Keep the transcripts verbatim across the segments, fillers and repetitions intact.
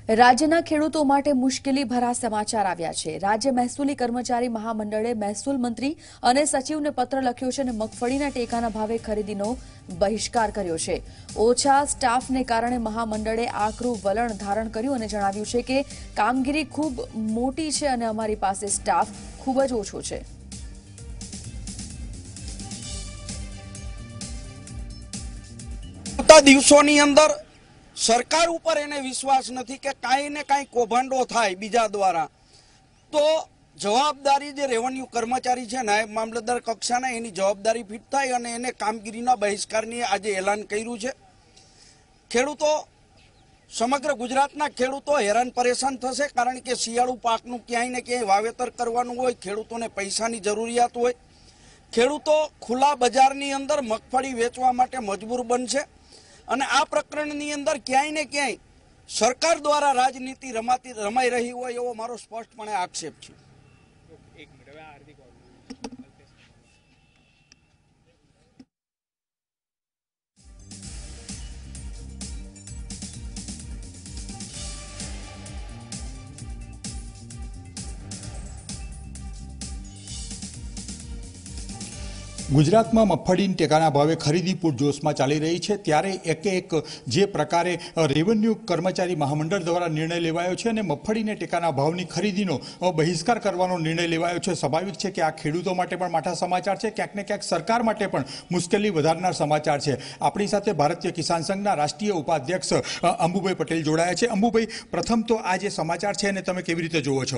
રાજ્યના ખેડૂતો માટે મુશ્કેલી ભરા સમાચાર આવ્યા છે। રાજ્ય મહેસૂલી કર્મચારી મહામંડળે મહેસૂલ મંત્રી અને સચિવને પત્ર લખ્યો છે અને મગફળીના ટેકાના ભાવે ખરીદીનો બહિષ્કાર કર્યો છે। ઓછા સ્ટાફને કારણે મહામંડળે આકરું વલણ ધારણ કર્યું અને જણાવ્યું છે કે કામગીરી ખૂબ મોટી છે અને અમારી પાસે સ્ટાફ ખૂબ જ ઓછો છે। દિવસોની અંદર सरकार ऊपर एने विश्वास नहीं कि काई ने काई कौभांडो थाय बीजा द्वारा तो जवाबदारी जे रेवन्यू कर्मचारी है नायब मामलतदार कक्षाना एनी जवाबदारी फिट थाय अने एने कामगीरीना बहिष्कारनी आज एलान कर्युं छे। खेडूतो समग्र गुजरातना खेडूतो हैरान परेशान थशे कारण के शियाळु पाकनुं क्यांय ने क्यांय वावेतर करवानुं होय, खेडूतोने पैसानी जरूरियात होय, खेडूतो खुला बजारनी अंदर मगफળી वेचवा माटे मजबूर बनशे અને આ પ્રકરણની અંદર ક્યાંય ને ક્યાંય સરકાર દ્વારા રાજનીતિ રમાતી રમાઈ રહી હોય એવો મારો સ્પષ્ટપણે આક્ષેપ છે। गुजरात में मगफळी टेकाना भावे खरीदी पूरजोश में चाली रही है त्यारे एक एक जे प्रकारे रेवन्यू कर्मचारी महामंडल द्वारा निर्णय लेवायो है और मगफळी ने टेकाना भावनी खरीदीनो बहिष्कार करवानो निर्णय लेवायो है। स्वाभाविक है कि आ खेडूतो माटे पण माठा समाचार है, क्यांक ने क्यांक सरकार माटे पण मुश्केली वधारनार समाचार है। अपनी साथे भारतीय किसान संघना राष्ट्रीय उपाध्यक्ष अंबुभाई पटेल जोड़ाया है। अंबुभाई, प्रथम तो आ जे समाचार है तमे केवी रीते जोवो छो?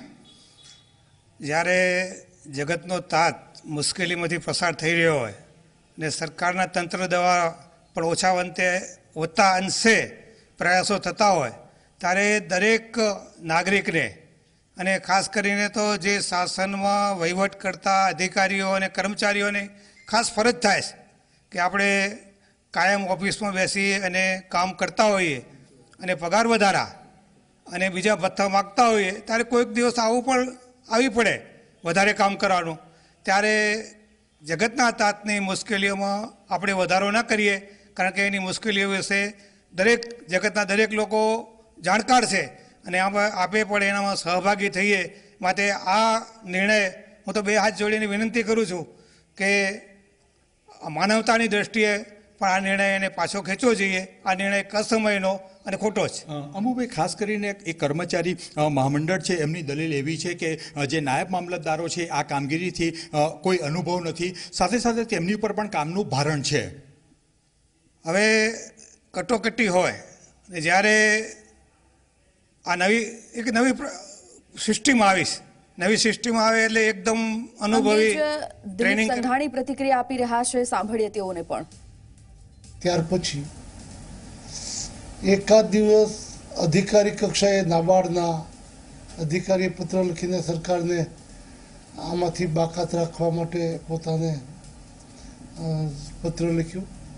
ज्यारे जगतनो तात मुश्केलीमांथी पसार थई रह्यो होय ने सरकारना तंत्र द्वारा पण ओछा वंते ओछा अंशे प्रयासों थता होय त्यारे दरेक नागरिकने अने खास करीने तो जे शासनमां वहीवट करता अधिकारीओ अने कर्मचारीओने खास फरज थाय के आपणे कायम ऑफिसमां बेसी अने काम करता होईए अने पगार वधारा अने बीजा भत्ता मागता होईए त्यारे कोईक दिवस आवुं पण आवी पड़े वधारे काम करवानुं त्यारे जगतना तातनी मुश्केलीओं में आपणे वधारो न करिए कारण के एनी मुश्केलीओ विषे दरेक जगतना दरेक लोको जाणकार छे अने आपे पण एनामां सहभागी थईए। माटे आ निर्णय हूँ तो बे हाथ जोड़ीने विनंती करूँ छूँ के मानवतानी दृष्टिए पण आ निर्णय एने पाछो खेंचवो जोईए। आ निर्णय असमयनो અને ખોટો છે। અમુભાઈ, ખાસ કરીને એક કર્મચારી મહામંડળ છે એમની દલીલ એવી છે કે જે નાયબ મામલતદારો છે આ કામગીરીથી કોઈ અનુભવ નથી, સાથે સાથે તેમની પર પણ કામનું ભારણ છે। હવે કટોકટી હોય ને જ્યારે આ નવી એક નવી સિસ્ટમ આવીશ નવી સિસ્ટમ આવે એટલે એકદમ અનુભવી ટ્રેનિંગ સંઘાણી પ્રતિક્રિયા આપી રહ્યા છે, સાંભળીએ તેઓને પણ। ત્યાર પછી एकाद दिवस अधिकारी कक्षाए नाबार्डना अधिकारी पत्र लखीने सरकार ने आमांथी बाकात राखवा माटे पोताने पत्र लख्युं।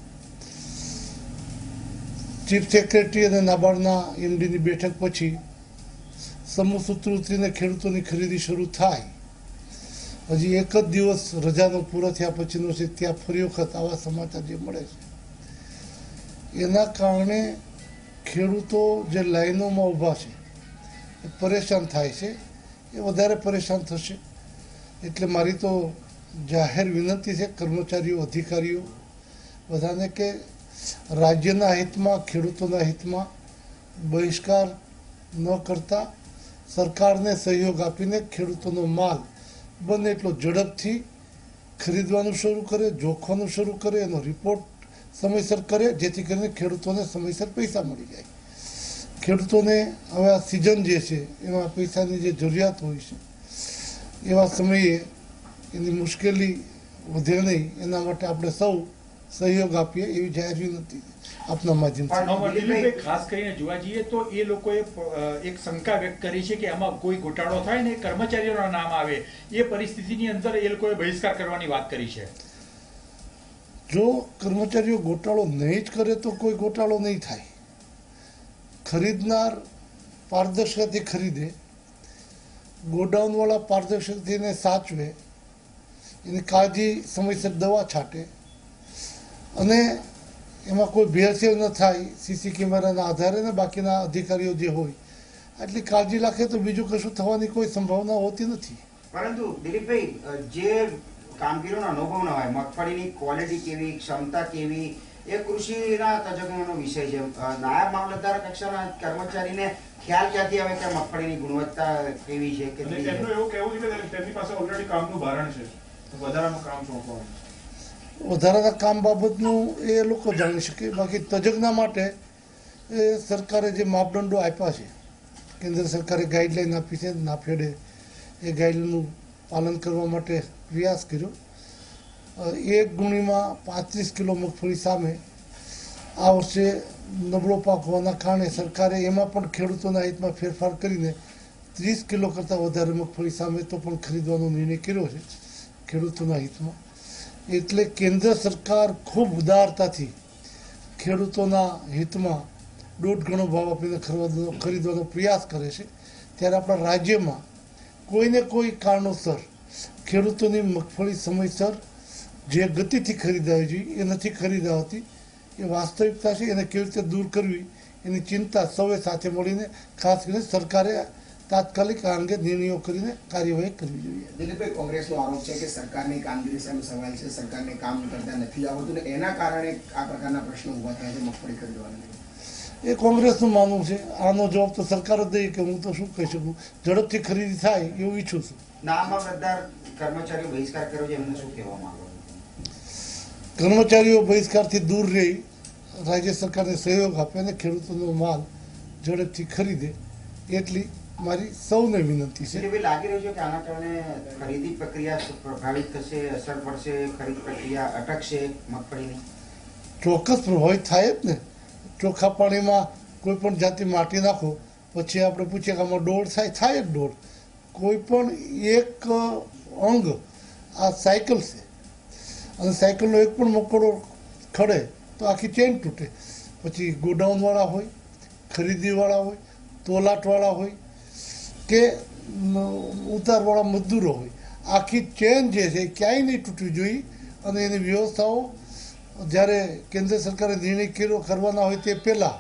चीफ सेक्रेटरी अने नाबार्डना एमडी नी बैठक पछी समूह सूत्र उतरीने खेडूतोनी खरीदी शरू थाय। हजी एक ज दिवस रजानो पूरो थया पछीनो छे त्यां फरी वखत आवा समाचार जे मळे छे एना कारणे खेडूतो जे लाइनों में ऊभा छे परेशान थाय छे, ए वधारे परेशान थशे। एटले मारी तो जाहेर विनंती छे कर्मचारीओ अधिकारीओ बधाने के राज्यना हितमां खेडूतोना हितमां बहिष्कार न करता सरकारने सहयोग आपीने खेडूतोनो माल बने एटलो झड़पथी खरीदवानुं शरू करे, जोखવાનું શરૂ કરે, એનો રિપોર્ટ समयसर करे जेथी करीने खेडूतोने समयसर पैसा मळी जाय। खेडूतोने हवे आ सीजन जे छे एमां पैसानी जे जरूरियात होय छे एवा समये एनी मुश्केली वधे नहीं एना माटे आपणे सौ सहयोग आपीए एवी जाहेर विनंती आपना माध्यमथी। खास करीने जोवा जईए तो ए लोकोए एक शंका व्यक्त करी छे के आमां कोई घोटाळो थाय ने कर्मचारीओना नाम आवे ए परिस्थितिनी अंदर ए लोकोए बहिष्कार करवानी वात करी छे। जो कर्मचारीओ घोटाळो नहीं ज करे तो कोई घोटाळो नहीं थाय। खरीदनार पारदर्शकताथी खरीदे, गोडाउन वाला पारदर्शकताथी साचवे, एनी काळजी समयसर दवा छाटे अने એમાં કોઈ ભેળસેળ ન થાય સીસી કેમેરાના આધારે ને બાકીના અધિકારીઓ જે હોય આટલી કાળજી રાખે તો બીજું કશું થવાની કોઈ સંભાવના હોતી નથી. પરંતુ દિલીપભાઈ, જે કામગીરીનો અનુભવ ન હોય, મગફળીની ક્વોલિટી કેવી, ક્ષમતા કેવી, એ કૃષિના તજજ્ઞોનો વિષય છે. નાયબ મામલતદાર કક્ષાના કર્મચારીને ખ્યાલ ક્યાંથી આવે કે મગફળીની ગુણવત્તા કેવી છે? કે એમનું એવું કહેવું છે કે તેમની પાસે ઓલરેડી કામનું ભારણ છે, વધારાનું કામ સોંપવાનું. વધારાના કામ બાબતનું એ લોકો જાણી શકે. બાકી તજજ્ઞ માટે એ સરકારે જે માપદંડો આપ્યા છે, કેન્દ્ર સરકારે ગાઈડલાઈન આપી છે, નાફેડે એ ગાઈડલાઈનનું પાલન કરવા માટે પ્રયાસ કર્યો. એક ગુણીમાં પાંત્રીસ કિલો મગફળી સામે આ વર્ષે નબળો પાક હોવાના કારણે સરકારે એમાં પણ ખેડૂતોના હિતમાં ફેરફાર કરીને ત્રીસ કિલો કરતાં વધારે મગફળી સામે તો પણ ખરીદવાનો નિર્ણય કર્યો છે ખેડૂતોના હિતમાં. એટલે કેન્દ્ર સરકાર ખૂબ ઉદારતાથી ખેડૂતોના હિતમાં દોઢ ગણો ભાવ આપીને ખરીદવાનો પ્રયાસ કરે છે. ત્યારે આપણા રાજ્યમાં કોઈને કોઈ કારણોસર ખેડૂતોની મગફળી સમયસર જે ગતિથી ખરીદાવી જોઈએ એ નથી ખરીદાવતી. એ વાસ્તવિકતા છે. એને કેવી રીતે દૂર કરવી એની ચિંતા સૌએ સાથે મળીને ખાસ કરીને સરકારે તાત્કાલિક આ અંગે નિર્ણયો કરીને કાર્યવાહી કરવી જોઈએ. દિલીપભાઈ, કોંગ્રેસનો આરોપ છે કે સરકારની કામગીરી સામે સવાલ છે, સરકારને કામ કરતા નથી આવડતું ને એના કારણે આ પ્રકારના પ્રશ્નો ઉભા થયા છે મગફળી ખરીદવાના. એ કોંગ્રેસનું માનવું છે. આનો જવાબ તો સરકાર જ દઈ કે હું તો શું કહી શકું. ઝડપથી ખરીદી થાય એવું ઈચ્છું છું. નાયબ મામલતદાર કર્મચારીઓ બહિષ્કાર કર્યો છે, એમને શું કહેવા માંગો? કર્મચારીઓ બહિષ્કારથી દૂર રહી રાજ્ય સરકારને સહયોગ આપે અને ખેડૂતોનો માલ ઝડપથી ખરીદે એટલી મારી સૌને વિનંતી છે. લાગી રહ્યું છે કે આના કારણે ખરીદી પ્રક્રિયા પ્રભાવિત થશે, અસર પડશે, ખરીદ પ્રક્રિયા અટકશે મગફળીની? ચોક્કસ પ્રભાવિત થાય જ ને. ચોખ્ખા પાણીમાં કોઈ પણ જાતિ માટી નાખો પછી આપણે પૂછીએ કે આમાં દોડ થાય થાય જ દોડ. કોઈ પણ એક અંગ આ સાયકલ છે અને સાયકલનો એક પણ મકોડો ખડે તો આખી ચેન તૂટે. પછી ગોડાઉનવાળા હોય, ખરીદીવાળા હોય, તોલાટવાળા હોય કે ઉતારવાળા મજદૂરો હોય, આખી ચેન જે છે એ ક્યાંય નહીં તૂટવી જોઈએ. અને એની વ્યવસ્થાઓ જ્યારે કેન્દ્ર સરકારે નિર્ણય કર્યો કરવાના હોય તે પહેલાં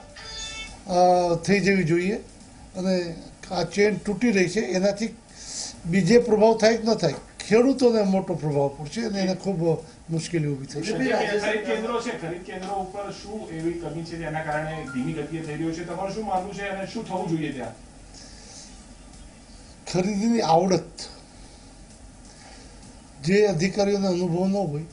થઈ જવી જોઈએ. અને આ ચેન તૂટી રહી છે એનાથી બીજે પ્રભાવ થાય કે ન થાય, ખેડૂતોને મોટો પ્રભાવ પડશે અને એને ખૂબ મુશ્કેલી ઊભી થશે. ખરીદ કેન્દ્રો છે, ખરીદ કેન્દ્રો ઉપર શું એવી કમી છે જેના કારણે ધીમી ગતિએ થઈ રહ્યું છે? તમારું શું માનવું છે અને શું થવું જોઈએ ત્યાં? ખરીદીની આવડત જે અધિકારીઓને અનુભવ ન હોય,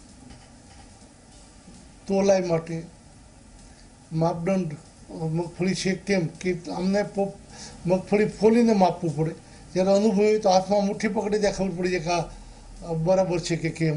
તોલાઈ માટે માપદંડ મગફળી છે કેમ કે અમને મગફળી ફોલીને માપવું પડે. જ્યારે અનુભવ હોય તો હાથમાં મુઠ્ઠી પકડી ત્યાં ખબર પડી જાય કે આ બરાબર છે કે કેમ.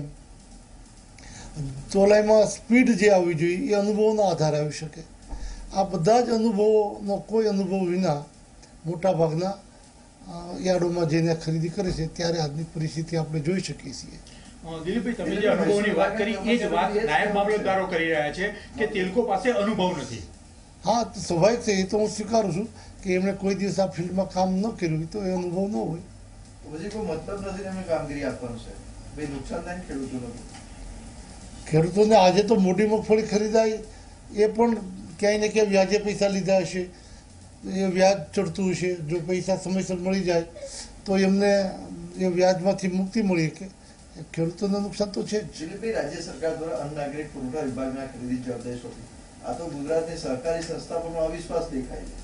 તોલાઈમાં સ્પીડ જે આવવી જોઈએ એ અનુભવના આધારે આવી શકે. આ બધા જ અનુભવોનો કોઈ અનુભવ વિના મોટાભાગના યાર્ડોમાં જઈને ખરીદી કરે છે ત્યારે આજની પરિસ્થિતિ આપણે જોઈ શકીએ છીએ. દિલીપભાઈ, તમે જે અનુભવની વાત કરી એ જ વાત નાયબ મામલતદારો કરી રહ્યા છે કે તે લોકો પાસે અનુભવ નથી. હા, સ્વાભાવિક છે. એ તો હું સ્વીકારું છું કે એમણે કોઈ દિવસ આ ફિલ્ડમાં કામ ન કર્યું તો એ અનુભવ ન હોય. પછી કોઈ મતલબ નથી એમને કામગીરી આપવાનું છે. ભાઈ નુકસાન થાય ને ખેડૂતોને. ખેડૂતોને આજે તો મોટી મગફળી ખરીદાય એ પણ ક્યાંય ને ક્યાંય વ્યાજે પૈસા લીધા હશે, એ વ્યાજ ચડતું હશે. જો પૈસા સમયસર મળી જાય તો એમને એ વ્યાજમાંથી મુક્તિ મળી શકે. ખેડૂતોને નુકસાન તો છે જ. રાજ્ય સરકાર દ્વારા અન્ન નાગરિક પુરવઠા વિભાગના ખરીદી જવાબદારી સોંપી. આ તો ગુજરાતની સહકારી સંસ્થા પરનો અવિશ્વાસ દેખાય છે.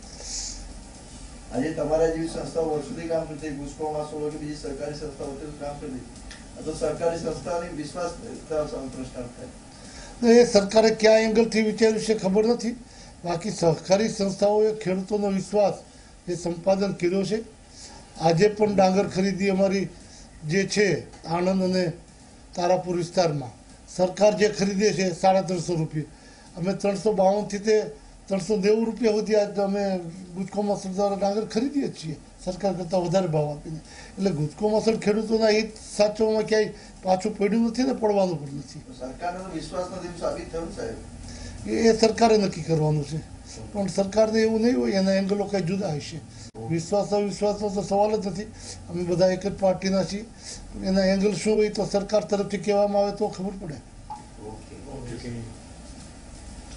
આજે તમારા જેવી સંસ્થાઓ વર્ષોથી કામ કરતી, ગુસ્કોમાં સોલો કે બીજી સરકારી સંસ્થાઓ કામ કરતી, આ તો સરકારી સંસ્થાની વિશ્વાસ પ્રશ્ન થાય. એ સરકારે કયા એંગલથી વિચાર્યું છે ખબર નથી. બાકી સહકારી સંસ્થાઓએ ખેડૂતોનો વિશ્વાસ એ સંપાદન કર્યો છે. આજે પણ ડાંગર ખરીદી અમારી જે છે આણંદ અને તારાપુર વિસ્તારમાં સરકાર જે ખરીદે છે સાડા ત્રણસો રૂપિયા, અમે ત્રણસો બાવનથી તે ત્રણસો નેવું રૂપિયા સુધી આજ અમે ગુજકો મસળ દ્વારા ડાંગર ખરીદીએ છીએ સરકાર કરતાં વધારે ભાવ આપીને. એટલે ગુજકો મસળ ખેડૂતોના હિત સાચવવામાં ક્યાંય પાછું પડ્યું નથી ને પડવાનું પણ નથી. સરકારનો વિશ્વાસ નથી સાબિત થયું સાહેબ. એ સરકારે નક્કી કરવાનું છે. પણ સરકારને એવું નહીં હોય, એના એંગલો કંઈ જુદા હશે. વિશ્વાસ અવિશ્વાસનો તો સવાલ જ નથી. અમે બધા એક જ પાર્ટીના છીએ. એના એંગલ શું હોય તો સરકાર તરફથી કહેવામાં આવે તો ખબર પડે.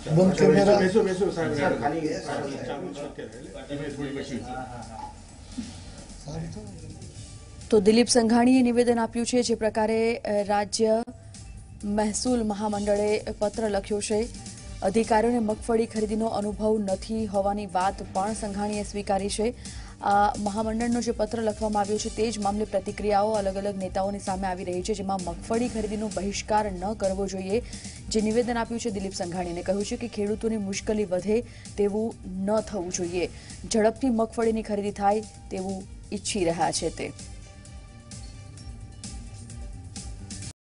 બંધ કેમેરા બેસો બેસો સાહેબ સર, ખાલી ચાલુ છે અત્યારે. એટલે થોડી પછી તો દિલીપ સંઘાણીએ નિવેદન આપ્યું છે જે પ્રકારે અ, રાજ્ય મહેસૂલ મહામંડળે પત્ર લખ્યો છે. અધિકારીઓને મગફળી ખરીદીનો અનુભવ નથી હોવાની વાત પણ સંઘાણીએ સ્વીકારી છે. આ મહામંડળનો જે પત્ર લખવામાં આવ્યો છે તે જ મામલે પ્રતિક્રિયાઓ અલગ અલગ નેતાઓની સામે આવી રહી છે, જેમાં મગફળી ખરીદીનો બહિષ્કાર ન કરવો જોઈએ જે નિવેદન આપ્યું છે દિલીપ સંઘાણીને. કહ્યું છે કે ખેડૂતોની મુશ્કેલી વધે તેવું ન થવું જોઈએ. ઝડપથી મગફળીની ખરીદી થાય તેવું ઈચ્છી રહ્યા છે તે.